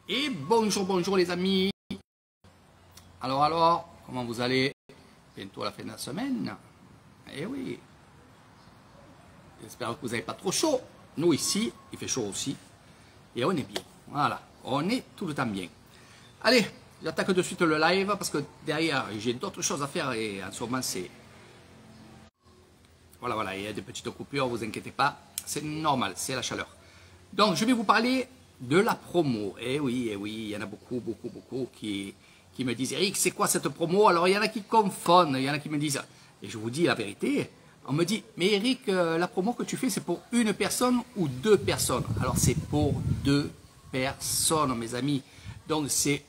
Et bonjour, bonjour les amis. Alors, comment vous allez? Bientôt à la fin de la semaine. Eh oui. J'espère que vous n'avez pas trop chaud. Nous ici, il fait chaud aussi. Et on est bien. Voilà, on est tout le temps bien. Allez, j'attaque de suite le live parce que derrière, j'ai d'autres choses à faire et en ce moment, c'est... Voilà, il y a des petites coupures, vous inquiétez pas. C'est normal, c'est la chaleur. Donc, je vais vous parler de la promo. Eh oui, il y en a beaucoup qui me disent, Eric, c'est quoi cette promo? Alors, il y en a qui confondent, il y en a qui me disent, et je vous dis la vérité, on me dit, mais Eric, la promo que tu fais, c'est pour une personne ou deux personnes? Alors, c'est pour deux personnes, mes amis. Donc, c'est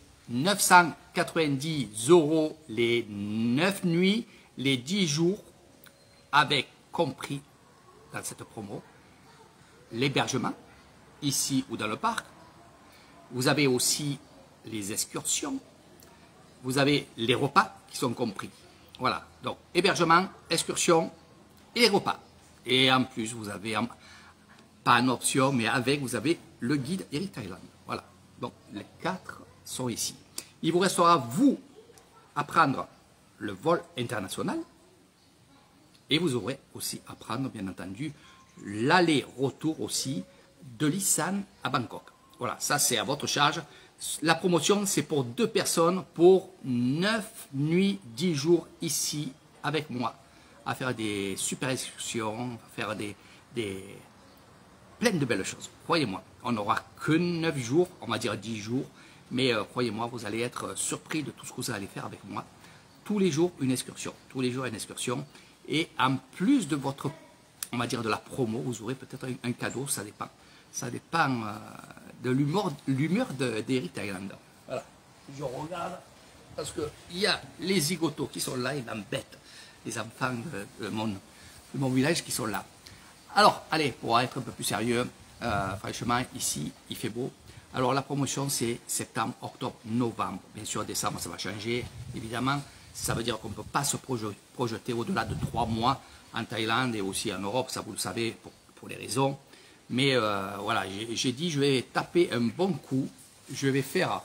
990 € les 9 nuits, les 10 jours, avec compris dans cette promo l'hébergement, ici ou dans le parc. Vous avez aussi les excursions. Vous avez les repas qui sont compris. Voilà, donc hébergement, excursion et repas. Et en plus, vous avez, pas en option, mais avec, vous avez le guide Eric Thailand. Voilà, donc les 4 sont ici. Il vous restera, vous, à prendre le vol international. Et vous aurez aussi à prendre, bien entendu, l'aller-retour aussi de l'Isan à Bangkok. Voilà, ça c'est à votre charge. La promotion, c'est pour deux personnes pour 9 nuits, 10 jours ici avec moi, à faire des super excursions, à faire plein de belles choses. Croyez-moi, on n'aura que 9 jours, on va dire 10 jours, mais croyez-moi, vous allez être surpris de tout ce que vous allez faire avec moi. Tous les jours, une excursion. Tous les jours, une excursion. Et en plus de votre, on va dire, de la promo, vous aurez peut-être un cadeau, ça dépend. Ça dépend de l'humeur d'Eric Thailand. Voilà, je regarde, parce qu'il y a les zigotos qui sont là, ils m'embêtent, les enfants de mon village qui sont là. Alors, allez, pour être un peu plus sérieux, franchement, ici, il fait beau. Alors, la promotion, c'est septembre, octobre, novembre. Bien sûr, décembre, ça va changer, évidemment. Ça veut dire qu'on ne peut pas se projeter au-delà de 3 mois en Thaïlande et aussi en Europe, ça vous le savez, pour les raisons. Mais voilà, j'ai dit, je vais taper un bon coup, je vais faire...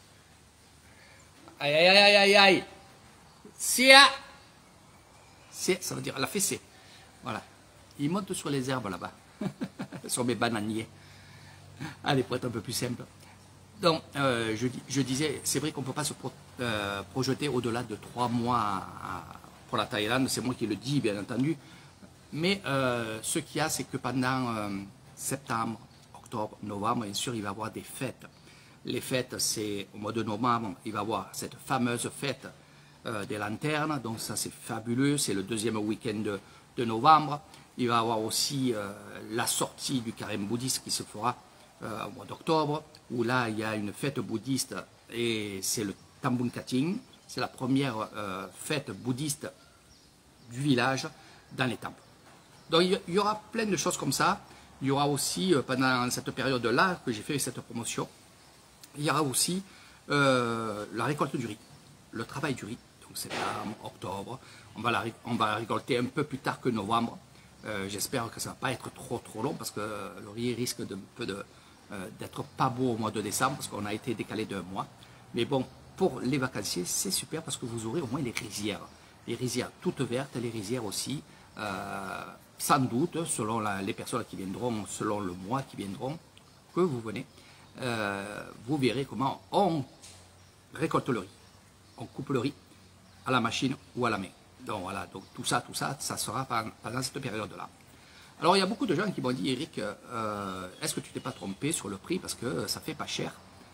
Aïe. Sia, ça veut dire la fessée. Voilà. Il monte sur les herbes là-bas, sur mes bananiers. Allez, pour être un peu plus simple. Donc, je disais, c'est vrai qu'on ne peut pas se projeter au-delà de 3 mois pour la Thaïlande, c'est moi qui le dis, bien entendu. Mais ce qu'il y a, c'est que pendant septembre, octobre, novembre, bien sûr, il va y avoir des fêtes. Les fêtes, c'est au mois de novembre, il va y avoir cette fameuse fête des lanternes, donc ça c'est fabuleux, c'est le deuxième week-end de novembre. Il va y avoir aussi la sortie du carême bouddhiste qui se fera au mois d'octobre, où là il y a une fête bouddhiste et c'est le Tambun Kating, c'est la première fête bouddhiste du village dans les temples. Donc il y aura plein de choses comme ça. Il y aura aussi, pendant cette période-là que j'ai fait cette promotion, il y aura aussi la récolte du riz, le travail du riz, donc septembre, octobre, on va la récolter un peu plus tard que novembre. J'espère que ça ne va pas être trop long parce que le riz risque d'être pas beau au mois de décembre parce qu'on a été décalé d'1 mois. Mais bon, pour les vacanciers, c'est super parce que vous aurez au moins les rizières. Les rizières toutes vertes, les rizières aussi, sans doute, selon les personnes qui viendront, selon le mois qui viendront, que vous venez, vous verrez comment on récolte le riz. On coupe le riz à la machine ou à la main. Donc voilà, donc tout ça, ça sera pendant cette période-là. Alors il y a beaucoup de gens qui m'ont dit, Eric, est-ce que tu t'es pas trompé sur le prix parce que ça fait pas cher?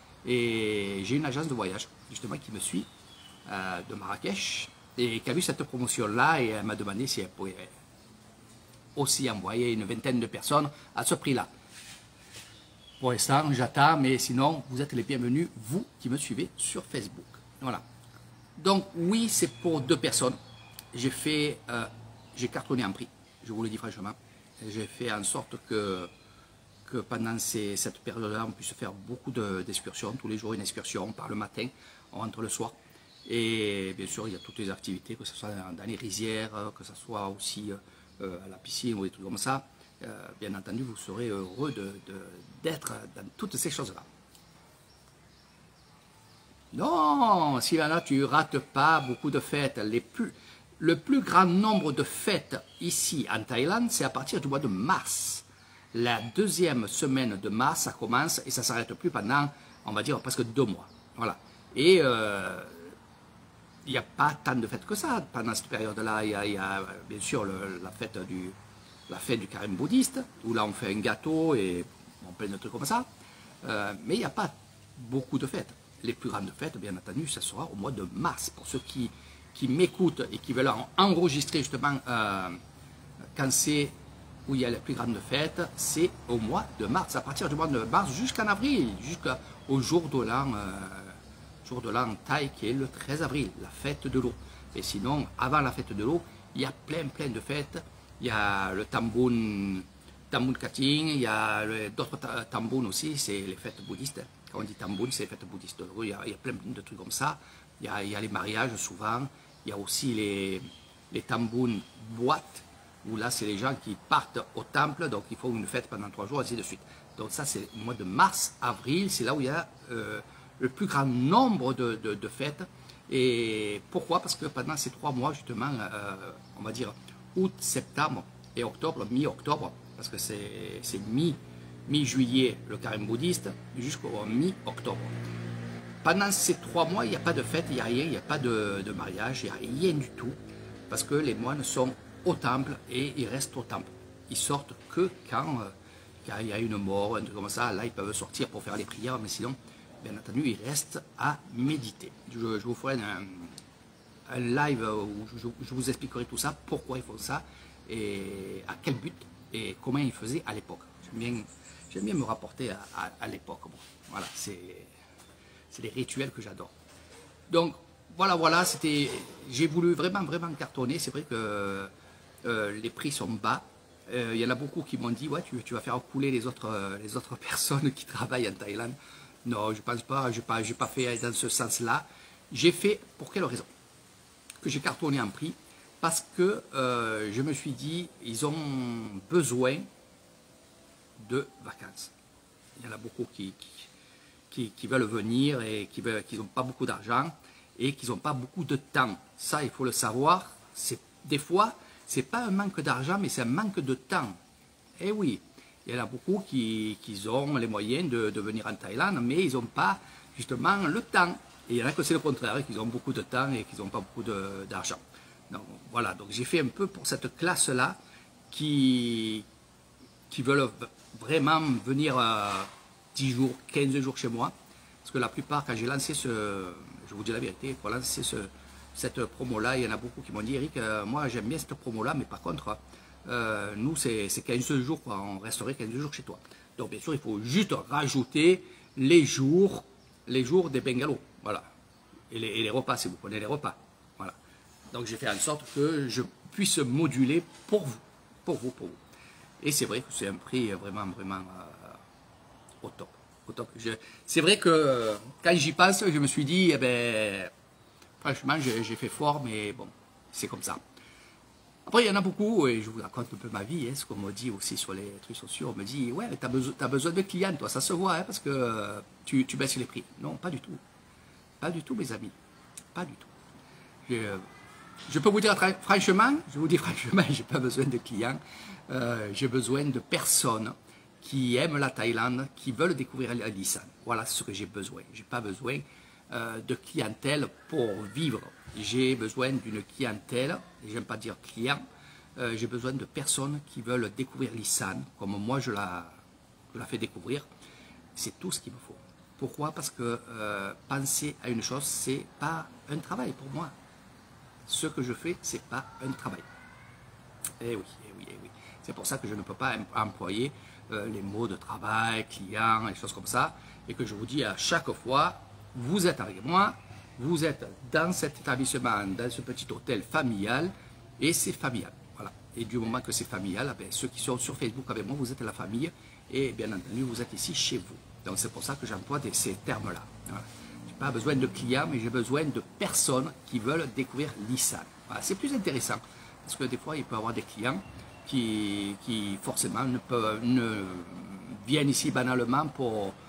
Et j'ai une agence de voyage, justement, qui me suit de Marrakech et qui a vu cette promotion-là et elle m'a demandé si elle pouvait aussi envoyer une vingtaine de personnes à ce prix-là. Pour l'instant, j'attends, mais sinon, vous êtes les bienvenus, vous qui me suivez sur Facebook. Voilà. Donc oui, c'est pour 2 personnes. J'ai cartonné en prix, je vous le dis franchement. J'ai fait en sorte que pendant cette période-là, on puisse faire beaucoup d'excursions, tous les jours une excursion, on part le matin, on rentre le soir. Et bien sûr, il y a toutes les activités, que ce soit dans les rizières, que ce soit aussi à la piscine ou des trucs comme ça. Bien entendu, vous serez heureux d'être dans toutes ces choses-là. Non, Sylvana, tu rates pas beaucoup de fêtes. Le plus grand nombre de fêtes ici en Thaïlande, c'est à partir du mois de mars. La deuxième semaine de mars, ça commence et ça ne s'arrête plus pendant, on va dire, presque 2 mois. Voilà. Et il n'y a pas tant de fêtes que ça. Pendant cette période-là, il y a bien sûr la fête du carême bouddhiste, où là on fait un gâteau et plein de trucs comme ça. Mais il n'y a pas beaucoup de fêtes. Les plus grandes fêtes, bien entendu, ça sera au mois de mars. Pour ceux qui m'écoutent et qui veulent enregistrer justement quand c'est où il y a les plus grandes fêtes, c'est au mois de mars. À partir du mois de mars jusqu'en avril, jusqu'au jour de l'an thaï qui est le 13 avril, la fête de l'eau. Et sinon, avant la fête de l'eau, il y a plein de fêtes. Il y a le Tambun Kating, il y a d'autres Tambun aussi, c'est les fêtes bouddhistes. Quand on dit Tambun, c'est les fêtes bouddhistes. Il y a plein de trucs comme ça. Il y a les mariages souvent. Il y a aussi les Tambun boîtes, où là, c'est les gens qui partent au temple, donc ils font une fête pendant 3 jours, ainsi de suite. Donc ça, c'est le mois de mars, avril, c'est là où il y a le plus grand nombre de fêtes. Et pourquoi? Parce que pendant ces 3 mois, justement, on va dire août, septembre et octobre, mi-octobre, parce que c'est mi-juillet le carême bouddhiste, jusqu'au mi-octobre. Pendant ces 3 mois, il n'y a pas de fête, il n'y a rien, il n'y a pas de mariage, il n'y a rien du tout, parce que les moines sont au temple et ils restent au temple. Ils sortent que quand il y a une mort, un truc comme ça, là ils peuvent sortir pour faire les prières, mais sinon, bien entendu, ils restent à méditer. Je vous ferai un live où je vous expliquerai tout ça, pourquoi ils font ça, et à quel but, et comment ils faisaient à l'époque. J'aime bien me rapporter à l'époque. Bon, voilà, c'est les rituels que j'adore. Donc, voilà, j'ai voulu vraiment cartonner. C'est vrai que les prix sont bas. Il y en a beaucoup qui m'ont dit, ouais, tu vas faire couler les autres personnes qui travaillent en Thaïlande. Non, je pense pas, j'ai pas fait dans ce sens-là. J'ai fait, pour quelle raison? Que j'ai cartonné en prix, parce que je me suis dit, ils ont besoin de vacances. Il y en a beaucoup qui veulent venir et qui n'ont pas beaucoup d'argent et qui n'ont pas beaucoup de temps. Ça, il faut le savoir. Des fois, ce n'est pas un manque d'argent, mais c'est un manque de temps. Eh oui, il y en a beaucoup qui ont les moyens de venir en Thaïlande, mais ils n'ont pas justement le temps. Et il y en a que c'est le contraire, qu'ils ont beaucoup de temps et qu'ils n'ont pas beaucoup d'argent. Donc voilà, donc j'ai fait un peu pour cette classe-là qui veulent vraiment venir 10 jours, 15 jours chez moi. Parce que la plupart, quand j'ai lancé je vous dis la vérité, pour lancer cette promo-là, il y en a beaucoup qui m'ont dit, Eric, moi j'aime bien cette promo-là, mais par contre, nous c'est 15 jours, quoi, on resterait 15 jours chez toi. Donc bien sûr, il faut juste rajouter les jours des bungalows, voilà. Et les repas, si vous prenez les repas, voilà. Donc j'ai fait en sorte que je puisse moduler pour vous. Et c'est vrai que c'est un prix vraiment au top. C'est vrai que quand j'y pense, je me suis dit, eh ben, franchement, j'ai fait fort, mais bon, c'est comme ça. Après, il y en a beaucoup, et je vous raconte un peu ma vie, ce qu'on me dit aussi sur les trucs sociaux. On me dit, ouais, tu as besoin de clients, toi, ça se voit, parce que tu baisses les prix. Non, pas du tout. Pas du tout, mes amis. Pas du tout. Je peux vous dire franchement, j'ai pas besoin de clients. J'ai besoin de personnes qui aiment la Thaïlande, qui veulent découvrir l'Isan. Voilà ce que j'ai besoin. J'ai pas besoin de clientèle pour vivre. J'ai besoin d'une clientèle, et j'aime pas dire client, j'ai besoin de personnes qui veulent découvrir l'Isan, comme moi je la fais découvrir. C'est tout ce qu'il me faut. Pourquoi? Parce que penser à une chose, c'est pas un travail pour moi. Ce que je fais, c'est pas un travail. Eh oui. C'est pour ça que je ne peux pas employer les mots de travail, client, et choses comme ça, et que je vous dis à chaque fois, vous êtes avec moi, vous êtes dans cet établissement, dans ce petit hôtel familial, et c'est familial. Voilà. Et du moment que c'est familial, ben, ceux qui sont sur Facebook avec moi, vous êtes la famille, et bien entendu, vous êtes ici chez vous. Donc c'est pour ça que j'emploie ces termes-là. Voilà. Je n'ai pas besoin de clients, mais j'ai besoin de personnes qui veulent découvrir l'Isan. Voilà. C'est plus intéressant, parce que des fois, il peut y avoir des clients qui forcément ne viennent ici banalement pour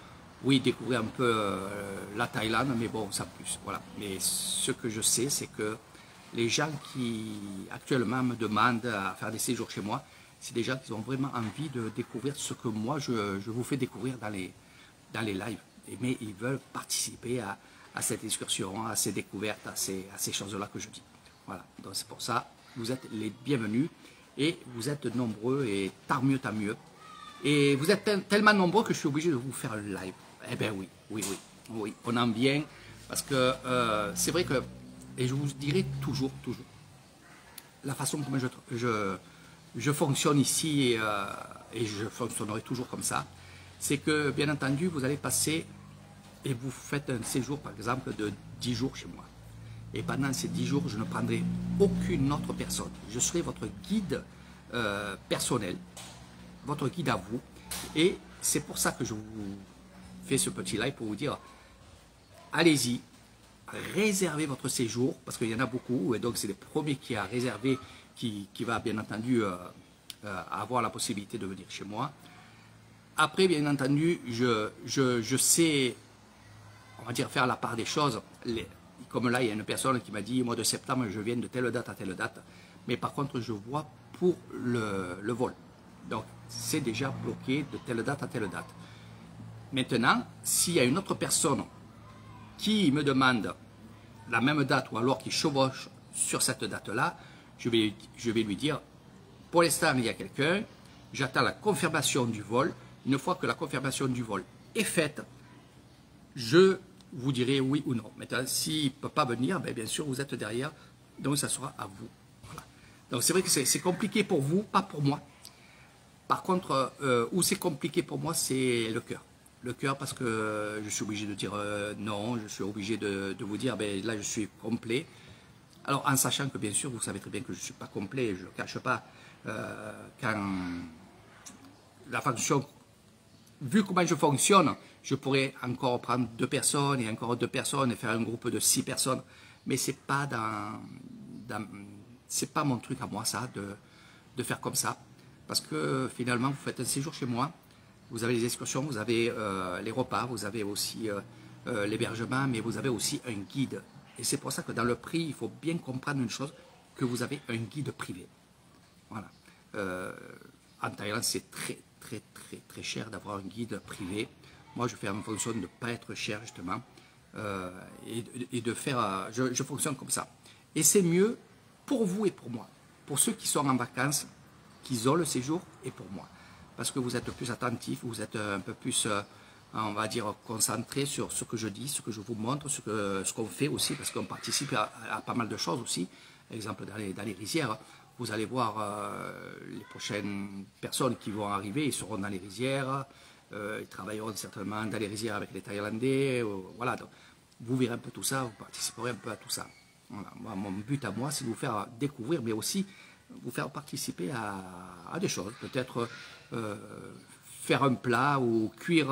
oui, découvrir un peu la Thaïlande, mais bon, sans plus. Voilà. Mais ce que je sais, c'est que les gens qui actuellement me demandent à faire des séjours chez moi, c'est des gens qui ont vraiment envie de découvrir ce que moi je vous fais découvrir dans les lives. Mais ils veulent participer à cette excursion, à ces découvertes, à ces choses-là que je dis. Voilà. Donc c'est pour ça, vous êtes les bienvenus et vous êtes nombreux et tant mieux, tant mieux. Et vous êtes tellement nombreux que je suis obligé de vous faire un live. Eh bien oui, oui, oui, oui, on en vient parce que c'est vrai que, et je vous dirai toujours, la façon comme je fonctionne ici et je fonctionnerai toujours comme ça, c'est que bien entendu vous allez passer et vous faites un séjour par exemple de 10 jours chez moi. Et pendant ces 10 jours, je ne prendrai aucune autre personne. Je serai votre guide personnel, votre guide à vous. Et c'est pour ça que je vous fais ce petit live pour vous dire, allez-y, réservez votre séjour, parce qu'il y en a beaucoup, et donc c'est les premiers qui a réservé, qui va bien entendu avoir la possibilité de venir chez moi. Après, bien entendu, je sais, on va dire, faire la part des choses. Comme là, il y a une personne qui m'a dit, au mois de septembre, je viens de telle date à telle date, mais par contre, je vois pour le vol. Donc, c'est déjà bloqué de telle date à telle date. Maintenant, s'il y a une autre personne qui me demande la même date ou alors qui chevauche sur cette date-là, je vais lui dire, pour l'instant, il y a quelqu'un, j'attends la confirmation du vol. Une fois que la confirmation du vol est faite, je vous dirai oui ou non. Maintenant, s'il ne peut pas venir, bien sûr, vous êtes derrière, donc ça sera à vous. Voilà. Donc c'est vrai que c'est compliqué pour vous, pas pour moi. Par contre, où c'est compliqué pour moi, c'est le cœur. Le cœur parce que je suis obligé de dire non, je suis obligé de vous dire, là je suis complet. Alors en sachant que bien sûr, vous savez très bien que je ne suis pas complet, je ne le cache pas, quand la fonction, vu comment je fonctionne, je pourrais encore prendre 2 personnes et encore 2 personnes et faire un groupe de 6 personnes. Mais ce n'est pas, c'est pas mon truc à moi ça, de faire comme ça. Parce que finalement, vous faites un séjour chez moi, vous avez les excursions, vous avez les repas, vous avez aussi l'hébergement, mais vous avez aussi un guide. Et c'est pour ça que dans le prix, il faut bien comprendre une chose, que vous avez un guide privé. Voilà. En Thaïlande, c'est très cher d'avoir un guide privé. Moi, je fais en fonction de ne pas être cher, justement, et de faire... je fonctionne comme ça. Et c'est mieux pour vous et pour moi. Pour ceux qui sont en vacances, qui ont le séjour, et pour moi. Parce que vous êtes plus attentif, vous êtes un peu plus, on va dire, concentré sur ce que je dis, ce que je vous montre, ce qu'on fait aussi, parce qu'on participe à pas mal de choses aussi. Par exemple, dans les rizières, vous allez voir les prochaines personnes qui vont arriver, ils seront dans les rizières, ils travailleront certainement dans les rizières avec les Thaïlandais, voilà. Donc, vous verrez un peu tout ça, vous participerez un peu à tout ça. Voilà. Moi, mon but à moi, c'est de vous faire découvrir, mais aussi vous faire participer à des choses. Peut-être faire un plat ou cuire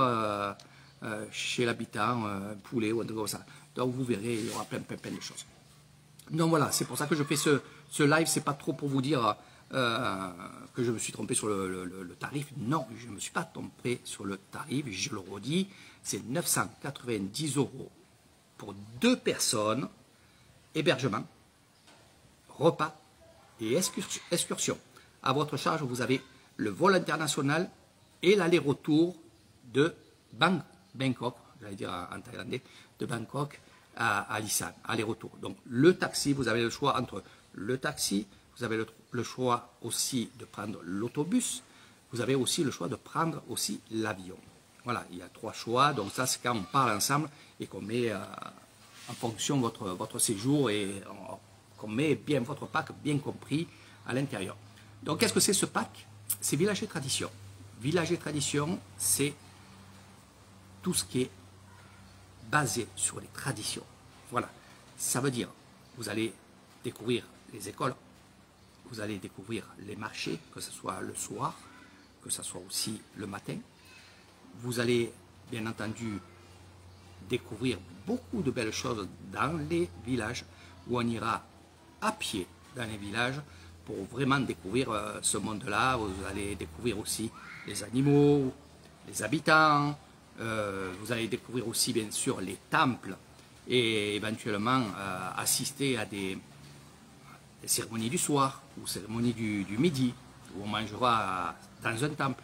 chez l'habitant un poulet ou un truc comme ça. Donc vous verrez, il y aura plein de choses. Donc voilà, c'est pour ça que je fais ce live. C'est pas trop pour vous dire que je me suis trompé sur le tarif. Non, je ne me suis pas trompé sur le tarif. Je le redis, c'est 990 € pour 2 personnes, hébergement, repas et excursion. À votre charge, vous avez le vol international et l'aller-retour de Bangkok, j'allais dire en thaïlandais, de Bangkok à Lisan, aller-retour. Donc le taxi, vous avez le choix entre le taxi, vous avez le choix aussi de prendre l'autobus, vous avez aussi le choix de prendre aussi l'avion. Voilà, il y a 3 choix, donc ça c'est quand on parle ensemble et qu'on met en fonction de votre séjour et qu'on met bien votre pack bien compris à l'intérieur. Donc qu'est-ce que c'est ce pack? C'est Village et Tradition. Village et Tradition, c'est tout ce qui est basé sur les traditions. Voilà, ça veut dire, vous allez découvrir les écoles, vous allez découvrir les marchés, que ce soit le soir, que ce soit aussi le matin. Vous allez, bien entendu, découvrir beaucoup de belles choses dans les villages, où on ira à pied dans les villages pour vraiment découvrir ce monde-là. Vous allez découvrir aussi les animaux, les habitants, Vous allez découvrir aussi bien sûr les temples et éventuellement assister à des cérémonies du soir ou cérémonies du midi où on mangera dans un temple.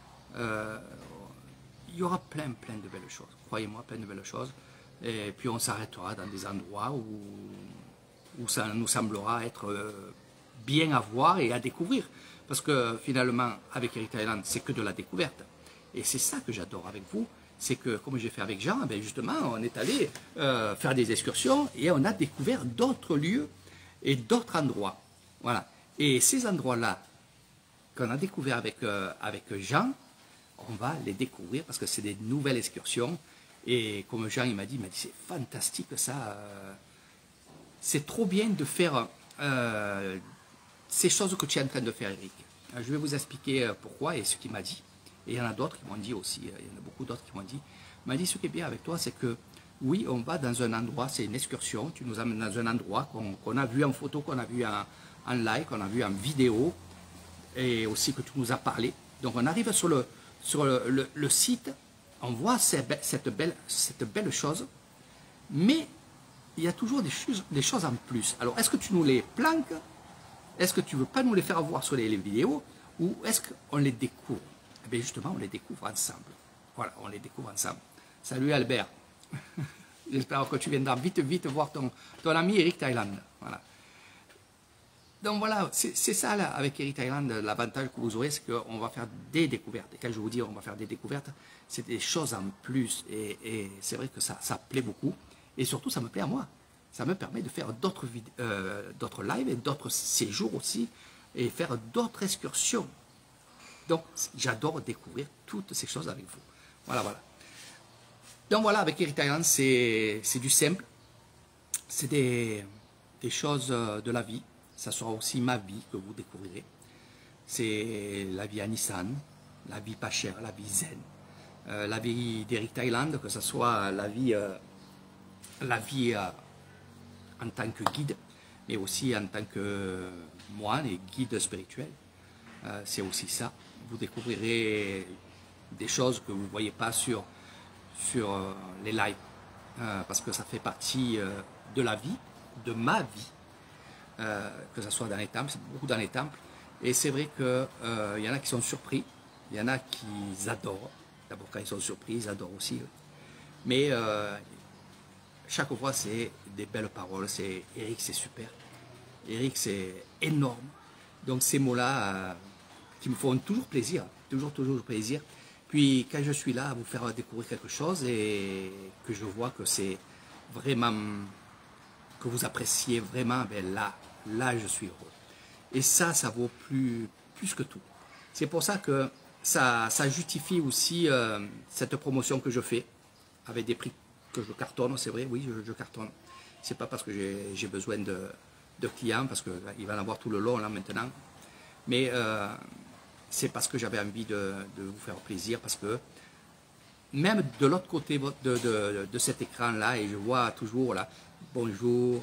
Il y aura plein de belles choses, croyez-moi, plein de belles choses. Et puis on s'arrêtera dans des endroits où ça nous semblera être bien à voir et à découvrir. Parce que finalement, avec Eric Thailand, c'est que de la découverte. Et c'est ça que j'adore avec vous, c'est que, comme j'ai fait avec Jean, ben justement, on est allé faire des excursions et on a découvert d'autres lieux et d'autres endroits. Voilà. Et ces endroits-là qu'on a découvert avec Jean, on va les découvrir parce que c'est des nouvelles excursions. Et comme Jean il m'a dit c'est fantastique ça. C'est trop bien de faire ces choses que tu es en train de faire, Eric. Je vais vous expliquer pourquoi et ce qu'il m'a dit. Et il y en a d'autres qui m'ont dit aussi, il y en a beaucoup d'autres qui m'ont dit. Il m'a dit ce qui est bien avec toi, c'est que oui, on va dans un endroit, c'est une excursion, tu nous amènes dans un endroit qu'on a vu en photo, qu'on a vu en live, qu'on a vu en vidéo, et aussi que tu nous as parlé. Donc on arrive sur le site, on voit cette belle chose, mais il y a toujours des choses en plus. Alors est-ce que tu nous les planques? Est-ce que tu ne veux pas nous les faire voir sur les vidéos? Ou est-ce qu'on les découvre? Eh bien justement, on les découvre ensemble. Voilà, on les découvre ensemble. Salut Albert. J'espère que tu viendras vite voir ton ami Eric Thailand. Voilà. Donc voilà, c'est ça là, avec Eric Thailand, l'avantage que vous aurez, c'est qu'on va faire des découvertes. Et quand je vous dis on va faire des découvertes, c'est des choses en plus. Et c'est vrai que ça plaît beaucoup. Et surtout, ça me plaît à moi. Ça me permet de faire d'autres lives et d'autres séjours aussi, et faire d'autres excursions. Donc, j'adore découvrir toutes ces choses avec vous. Voilà. Donc voilà, avec Eric Thailand, c'est du simple. C'est des choses de la vie. Ça sera aussi ma vie que vous découvrirez. C'est la vie à Nissan, la vie pas chère, la vie zen. La vie d'Eric Thailand, que ce soit la vie en tant que guide, mais aussi en tant que moine et guide spirituel. C'est aussi ça. Vous découvrirez des choses que vous ne voyez pas sur les lives, parce que ça fait partie de la vie, de ma vie, que ce soit dans les temples, c'est beaucoup dans les temples. Et c'est vrai qu'il y en a qui sont surpris, il y en a qui adorent. D'abord, quand ils sont surpris, ils adorent aussi. Mais chaque fois, c'est des belles paroles. C'est Eric, c'est super. Eric, c'est énorme. Donc, ces mots-là qui me font toujours plaisir, toujours plaisir. Puis, quand je suis là à vous faire découvrir quelque chose et que je vois que c'est vraiment, que vous appréciez vraiment, ben là, je suis heureux. Et ça vaut plus que tout. C'est pour ça que ça justifie aussi cette promotion que je fais avec des prix que je cartonne, c'est vrai, oui, je cartonne. C'est pas parce que j'ai besoin de clients, parce qu'il va en avoir tout le long là maintenant, mais c'est parce que j'avais envie de vous faire plaisir, parce que même de l'autre côté de cet écran là, et je vois toujours là, bonjour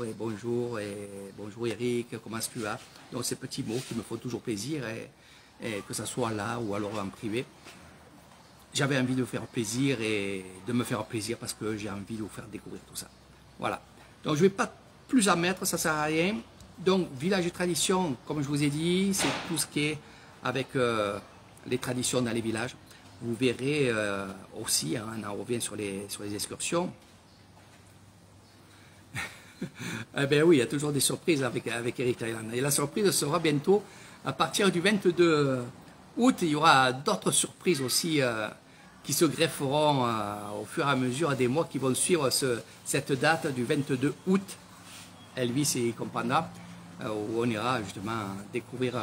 Eric, comment est-ce que tu vas? Donc ces petits mots qui me font toujours plaisir, et que ce soit là ou alors en privé. J'avais envie de vous faire plaisir et de me faire plaisir parce que j'ai envie de vous faire découvrir tout ça. Voilà. Donc je ne vais pas plus en mettre, ça ne sert à rien. Donc village et tradition, comme je vous ai dit, c'est tout ce qui est avec les traditions dans les villages. Vous verrez aussi, hein, on en revient sur les excursions. Eh bien oui, il y a toujours des surprises avec Eric Thailand. Et la surprise sera bientôt, à partir du 22 août, il y aura d'autres surprises aussi qui se grefferont au fur et à mesure des mois qui vont suivre cette date du 22 août, Elvis et Companda, où on ira justement découvrir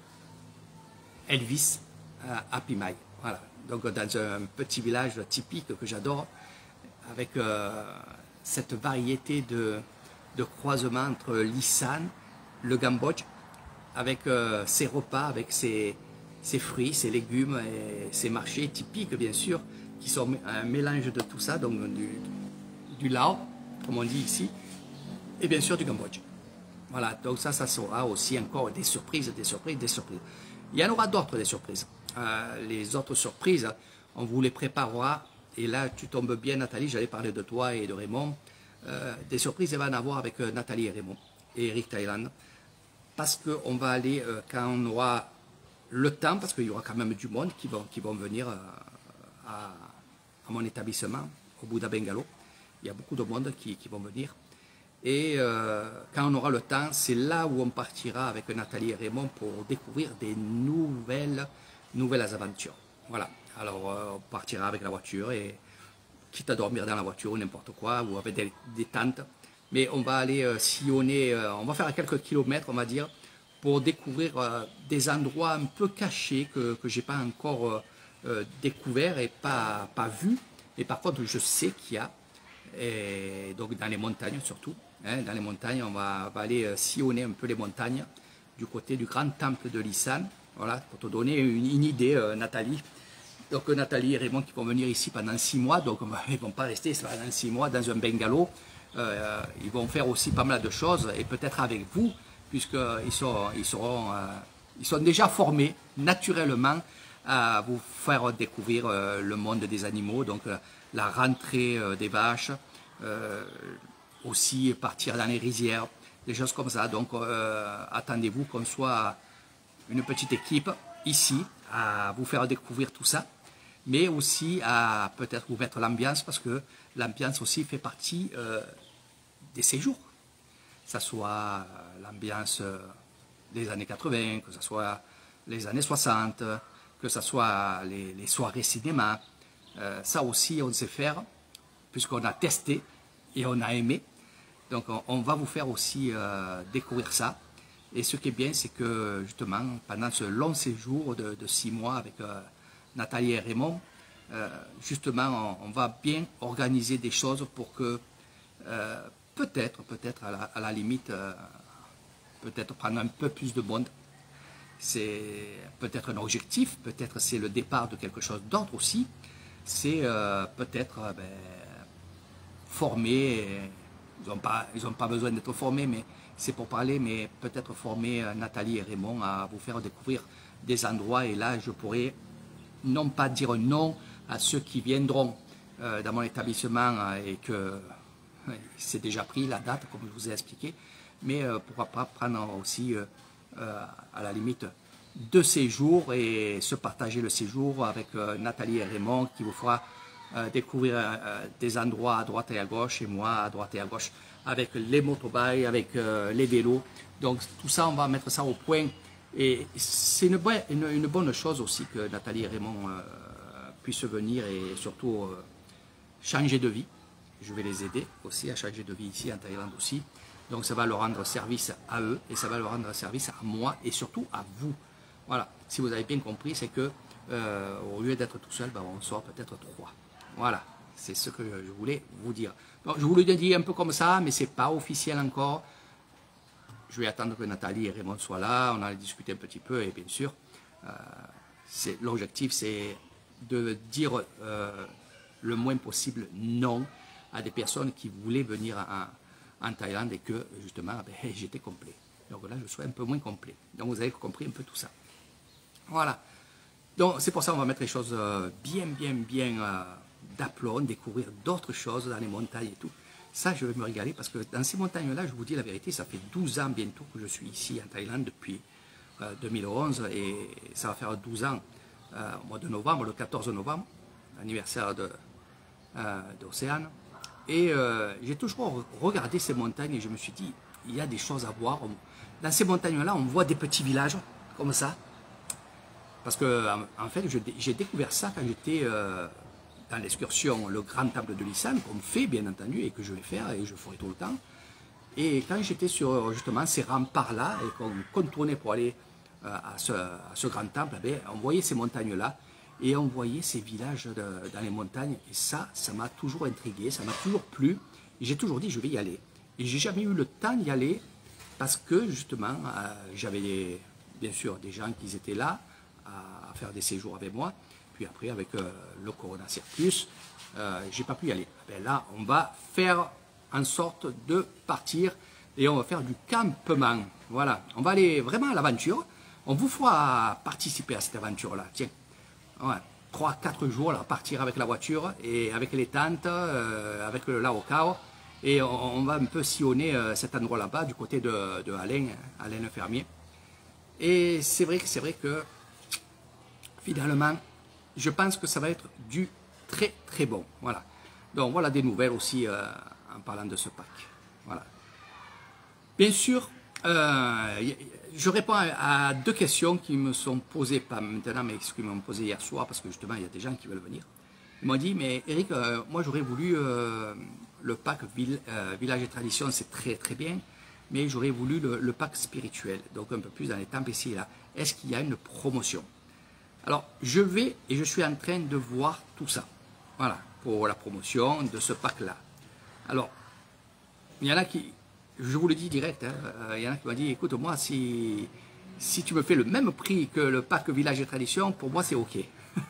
Elvis à Pimaï. Voilà. Donc dans un petit village typique que j'adore, avec cette variété de croisement entre l'Isan, le Cambodge, avec ses repas, avec ses fruits, ses légumes et ses marchés typiques bien sûr, qui sont un mélange de tout ça, donc du Lao, comme on dit ici, et bien sûr du Cambodge. Voilà, donc ça sera aussi encore des surprises. Il y en aura d'autres des surprises. Les autres surprises, on vous les préparera Et là, tu tombes bien, Nathalie, j'allais parler de toi et de Raymond. Des surprises, il va en avoir avec Nathalie et Raymond et Eric Thaïlande. Parce qu'on va aller, quand on aura le temps, parce qu'il y aura quand même du monde qui vont venir à mon établissement, au Bouddha Bungalow. Il y a beaucoup de monde qui vont venir. Et quand on aura le temps, c'est là où on partira avec Nathalie et Raymond pour découvrir des nouvelles aventures. Voilà. Alors, on partira avec la voiture et quitte à dormir dans la voiture ou n'importe quoi, ou avec des tentes. Mais on va aller sillonner, on va faire quelques kilomètres, on va dire, pour découvrir des endroits un peu cachés que je n'ai pas encore découvert et pas vu. Et par contre, je sais qu'il y a, et donc dans les montagnes surtout. Hein, dans les montagnes, on va aller sillonner un peu les montagnes du côté du grand temple de Lisan. Voilà, pour te donner une idée, Nathalie. Donc Nathalie et Raymond qui vont venir ici pendant 6 mois, donc ils ne vont pas rester pendant 6 mois dans un bungalow. Ils vont faire aussi pas mal de choses, et peut-être avec vous, puisqu'ils sont déjà formés naturellement à vous faire découvrir le monde des animaux, donc la rentrée des vaches, aussi partir dans les rizières, des choses comme ça. Donc attendez-vous qu'on soit une petite équipe ici à vous faire découvrir tout ça, mais aussi à peut-être vous mettre l'ambiance, parce que l'ambiance aussi fait partie des séjours. Que ce soit l'ambiance des années 80, que ce soit les années 60, que ce soit les soirées cinéma. Ça aussi, on sait faire, puisqu'on a testé et on a aimé. Donc, on va vous faire aussi découvrir ça. Et ce qui est bien, c'est que justement, pendant ce long séjour de 6 mois avec Nathalie et Raymond, justement, on va bien organiser des choses pour que peut-être à la limite, peut-être prendre un peu plus de monde. C'est peut-être un objectif, peut-être c'est le départ de quelque chose d'autre aussi. C'est peut-être former, ils n'ont pas besoin d'être formés, mais c'est pour parler, mais peut-être former Nathalie et Raymond à vous faire découvrir des endroits. Et là, je pourrais non pas dire non à ceux qui viendront dans mon établissement et que c'est déjà pris la date, comme je vous ai expliqué, mais pourquoi pas prendre aussi à la limite 2 séjours et se partager le séjour avec Nathalie et Raymond qui vous fera découvrir des endroits à droite et à gauche, et moi à droite et à gauche avec les motorbikes, avec les vélos. Donc tout ça, on va mettre ça au point, et c'est une bonne chose aussi que Nathalie et Raymond puissent venir et surtout changer de vie. Je vais les aider aussi à changer de vie ici en Thaïlande aussi. Donc ça va leur rendre service à eux, et ça va leur rendre service à moi et surtout à vous. Voilà, si vous avez bien compris, c'est que au lieu d'être tout seul, on sort peut-être 3. Voilà, c'est ce que je voulais vous dire. Donc, je vous le dis un peu comme ça, mais ce n'est pas officiel encore. Je vais attendre que Nathalie et Raymond soient là, on a discuté un petit peu, et bien sûr, l'objectif c'est de dire le moins possible non à des personnes qui voulaient venir en Thaïlande et que justement j'étais complet. Donc là je serai un peu moins complet. Donc vous avez compris un peu tout ça. Voilà. Donc c'est pour ça qu'on va mettre les choses bien d'aplomb, découvrir d'autres choses dans les montagnes et tout. Ça je vais me régaler, parce que dans ces montagnes-là, je vous dis la vérité, ça fait 12 ans bientôt que je suis ici en Thaïlande depuis 2011, et ça va faire 12 ans au mois de novembre, le 14 novembre, anniversaire d'Océane. Et j'ai toujours regardé ces montagnes et je me suis dit, il y a des choses à voir. Dans ces montagnes-là, on voit des petits villages comme ça. Parce que, en fait, j'ai découvert ça quand j'étais dans l'excursion, le grand temple de Lisan, qu'on fait bien entendu et que je vais faire et je ferai tout le temps. Et quand j'étais sur justement ces remparts-là et qu'on contournait pour aller à ce grand temple, on voyait ces montagnes-là. Et on voyait ces villages dans les montagnes, et ça m'a toujours intrigué, ça m'a toujours plu, et j'ai toujours dit je vais y aller. Et j'ai jamais eu le temps d'y aller, parce que justement, j'avais bien sûr des gens qui étaient là à faire des séjours avec moi, puis après avec le Corona Circus, j'ai pas pu y aller. Là, on va faire en sorte de partir, et on va faire du campement. Voilà, on va aller vraiment à l'aventure, on vous fera participer à cette aventure-là, tiens. Ouais. 3-4 jours, là, partir avec la voiture et avec les tentes, avec le Laocao. Et on va un peu sillonner cet endroit là-bas du côté de Alain le fermier. Et c'est vrai que finalement, je pense que ça va être du très très bon. Voilà. Donc voilà des nouvelles aussi en parlant de ce pack. Voilà. Bien sûr, je réponds à 2 questions qui me sont posées, pas maintenant, mais qui m'ont posé hier soir, parce que justement, il y a des gens qui veulent venir. Ils m'ont dit, mais Eric, moi j'aurais voulu le pack Village et Tradition, c'est très très bien, mais j'aurais voulu le pack spirituel, donc un peu plus dans les temples ici et là. Est-ce qu'il y a une promotion? Alors, je suis en train de voir tout ça, voilà, pour la promotion de ce pack-là. Alors, il y en a qui, je vous le dis direct, hein, il y en a qui m'ont dit, écoute, moi, si tu me fais le même prix que le pack Village et Tradition, pour moi, c'est OK.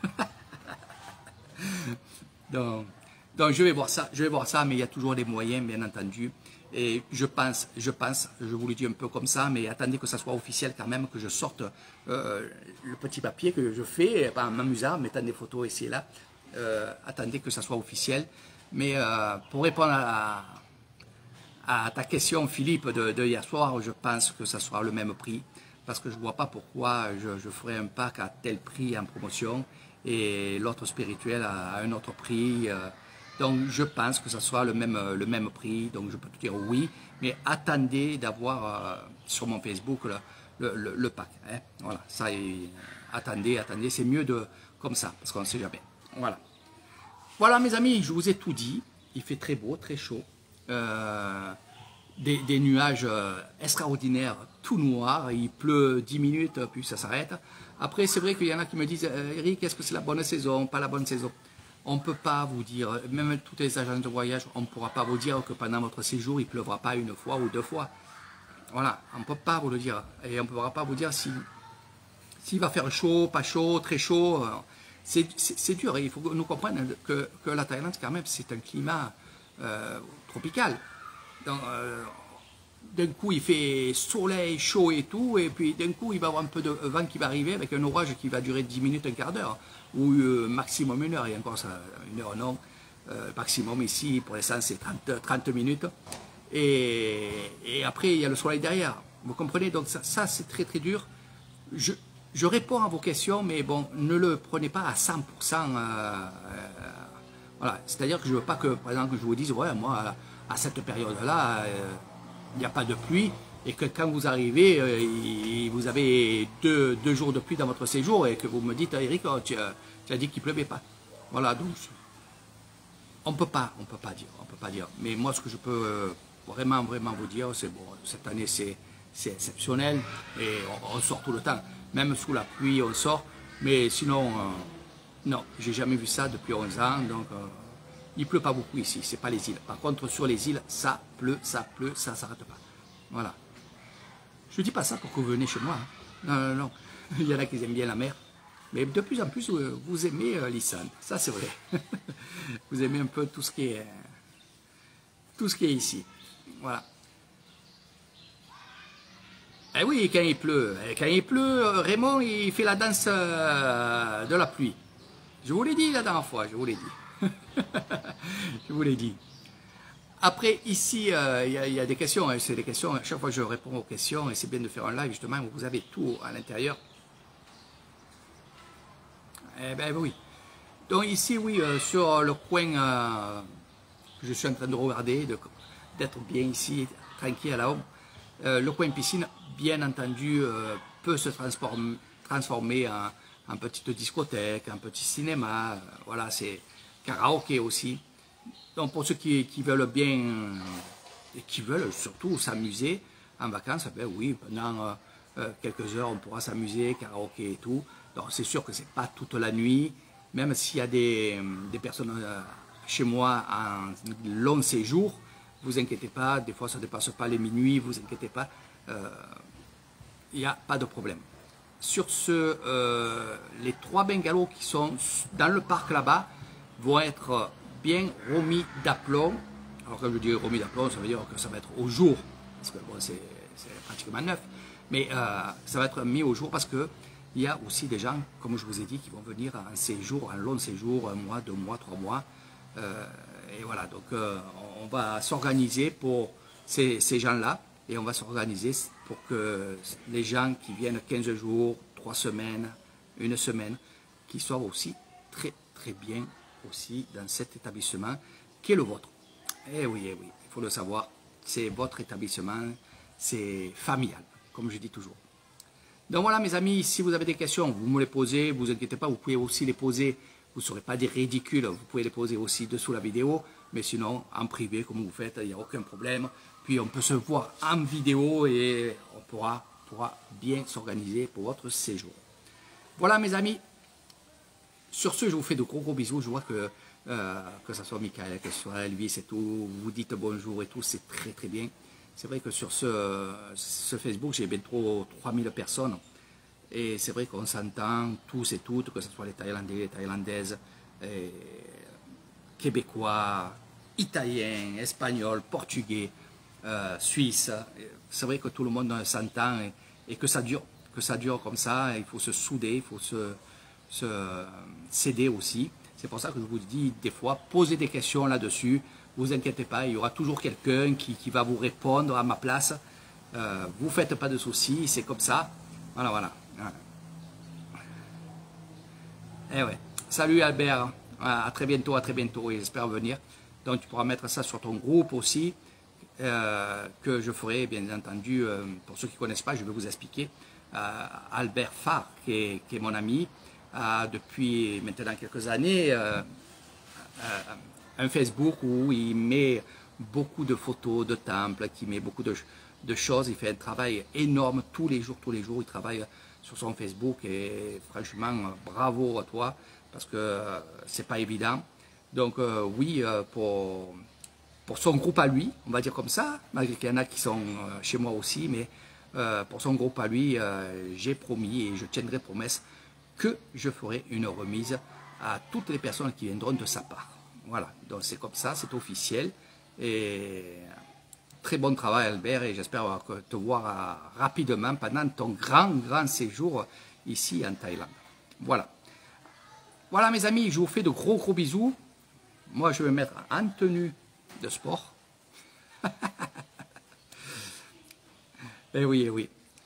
donc, je vais voir ça, mais il y a toujours des moyens, bien entendu. Et je pense, je vous le dis un peu comme ça, mais attendez que ça soit officiel quand même, que je sorte le petit papier que je fais, en m'amusant, en mettant des photos ici et là. Attendez que ça soit officiel. Mais pour répondre à ta question, Philippe, de hier soir, je pense que ça sera le même prix, parce que je ne vois pas pourquoi je ferai un pack à tel prix en promotion et l'autre spirituel à un autre prix. Donc je pense que ça sera le même prix, donc je peux te dire oui, mais attendez d'avoir sur mon Facebook le pack. Hein. Voilà, ça, attendez, c'est mieux comme ça, parce qu'on ne sait jamais. Voilà. Voilà mes amis, je vous ai tout dit, il fait très beau, très chaud, des nuages extraordinaires, tout noir, il pleut 10 minutes, puis ça s'arrête. Après c'est vrai qu'il y en a qui me disent, Eric, est-ce que c'est la bonne saison, pas la bonne saison? On ne peut pas vous dire, même toutes les agences de voyage, on ne pourra pas vous dire que pendant votre séjour, il ne pleuvra pas 1 fois ou 2 fois. Voilà, on ne peut pas vous le dire. Et on ne pourra pas vous dire s'il va faire chaud, pas chaud, très chaud. C'est dur. Et il faut que nous comprenions que la Thaïlande, quand même, c'est un climat tropical. Donc, d'un coup, il fait soleil, chaud et tout, et puis d'un coup, il va y avoir un peu de vent qui va arriver avec un orage qui va durer 10 minutes, un quart d'heure, ou maximum 1 heure, et encore ça, 1 heure non, maximum ici, pour l'instant, c'est 30 minutes, et après, il y a le soleil derrière, vous comprenez, donc ça c'est très très dur. Je réponds à vos questions, mais bon, ne le prenez pas à 100%, voilà, c'est-à-dire que je ne veux pas que, par exemple, que je vous dise, ouais, moi, à cette période-là, il n'y a pas de pluie, et que quand vous arrivez, vous avez deux jours de pluie dans votre séjour, et que vous me dites, Eric, tu as dit qu'il ne pleuvait pas. Voilà, donc, on ne peut pas dire. Mais moi, ce que je peux vraiment vous dire, c'est bon, cette année, c'est exceptionnel, et on sort tout le temps. Même sous la pluie, on sort, mais sinon, non, j'ai jamais vu ça depuis 11 ans, donc... il ne pleut pas beaucoup ici, ce n'est pas les îles. Par contre, sur les îles, ça pleut, ça ne s'arrête pas. Voilà. Je ne dis pas ça pour que vous venez chez moi. Hein. Non. Il y en a qui aiment bien la mer. Mais de plus en plus, vous aimez l'Islande. Ça, c'est vrai. Vous aimez un peu tout ce qui est ici. Voilà. Eh oui, quand il pleut, Raymond, il fait la danse de la pluie. Je vous l'ai dit la dernière fois, je vous l'ai dit. Je vous l'ai dit. Après, ici, il y a des questions. Hein, c'est des questions. À chaque fois, je réponds aux questions. Et c'est bien de faire un live, justement, où vous avez tout à l'intérieur. Eh bien, oui. Donc, ici, oui, sur le coin, je suis en train de regarder, d'être bien ici, tranquille là-haut. Le coin piscine, bien entendu, peut se transformer en petite discothèque, en petit cinéma. Voilà, c'est... karaoké aussi. Donc pour ceux qui veulent bien et qui veulent surtout s'amuser en vacances, ben oui, pendant quelques heures on pourra s'amuser, karaoké et tout. Donc c'est sûr que c'est pas toute la nuit, même s'il y a des personnes chez moi en long séjour, vous inquiétez pas, des fois ça ne dépasse pas les minuit, vous inquiétez pas, il n'y a pas de problème. Sur ce, les 3 bungalows qui sont dans le parc là-bas vont être bien remis d'aplomb. Alors quand je dis remis d'aplomb, ça veut dire que ça va être au jour, parce que bon, c'est pratiquement neuf, mais ça va être mis au jour parce que il y a aussi des gens, comme je vous ai dit, qui vont venir en séjour, en long séjour, 1 mois, 2 mois, 3 mois. Et voilà, donc on va s'organiser pour ces gens-là et on va s'organiser pour que les gens qui viennent 15 jours, 3 semaines, 1 semaine, qui soient aussi très très bien aussi dans cet établissement qui est le vôtre. Eh oui, il faut le savoir, c'est votre établissement, c'est familial, comme je dis toujours. Donc voilà mes amis, si vous avez des questions, vous me les posez, vous inquiétez pas, vous pouvez aussi les poser, vous ne serez pas des ridicules, vous pouvez les poser aussi dessous la vidéo, mais sinon en privé comme vous faites, il n'y a aucun problème. Puis on peut se voir en vidéo et on pourra bien s'organiser pour votre séjour. Voilà mes amis, sur ce je vous fais de gros bisous, je vois que ce soit Michael, que ce soit Elvis et tout, vous dites bonjour et tout, c'est très très bien. C'est vrai que sur ce Facebook, j'ai bientôt 3000 personnes. Et c'est vrai qu'on s'entend tous et toutes, que ce soit les Thaïlandais, les Thaïlandaises, Québécois, Italiens, Espagnols, Portugais, Suisses. C'est vrai que tout le monde s'entend et que ça dure comme ça. Il faut se souder, il faut s'aider aussi. C'est pour ça que je vous dis des fois, posez des questions là-dessus. Vous inquiétez pas, il y aura toujours quelqu'un qui va vous répondre à ma place. Vous ne faites pas de soucis, c'est comme ça. Voilà. Eh ouais. Salut Albert, à très bientôt et j'espère venir. Donc tu pourras mettre ça sur ton groupe aussi, que je ferai bien entendu, pour ceux qui ne connaissent pas, je vais vous expliquer. Albert Farr, qui est mon ami, depuis maintenant quelques années, un Facebook où il met beaucoup de photos de temples, qui met beaucoup de choses. Il fait un travail énorme tous les jours. Il travaille sur son Facebook et franchement, bravo à toi parce que c'est pas évident. Donc oui, pour son groupe à lui, on va dire comme ça, malgré qu'il y en a qui sont chez moi aussi, mais pour son groupe à lui, j'ai promis et je tiendrai promesse que je ferai une remise à toutes les personnes qui viendront de sa part. Voilà, donc c'est comme ça, c'est officiel. Et très bon travail Albert et j'espère te voir rapidement pendant ton grand séjour ici en Thaïlande. Voilà. Voilà mes amis, je vous fais de gros bisous. Moi je vais me mettre en tenue de sport. Eh oui.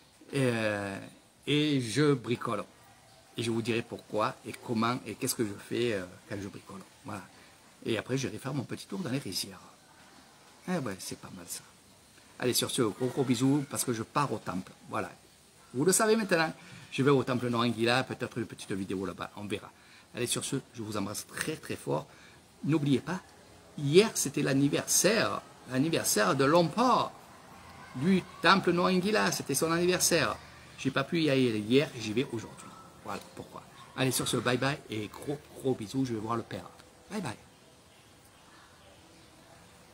Et je bricole. Et je vous dirai pourquoi et comment et qu'est-ce que je fais quand je bricole. Voilà. Et après, je vais faire mon petit tour dans les rizières. Eh ouais, c'est pas mal ça. Allez, sur ce, gros bisous, parce que je pars au temple. Voilà. Vous le savez maintenant. Je vais au temple Noranguila, peut-être une petite vidéo là-bas, on verra. Allez, sur ce, je vous embrasse très fort. N'oubliez pas, hier, c'était l'anniversaire de Lompor, du temple Noranguila. C'était son anniversaire. J'ai pas pu y aller hier, j'y vais aujourd'hui. Voilà pourquoi. Allez, sur ce, bye bye et gros bisous. Je vais voir le père. Bye bye.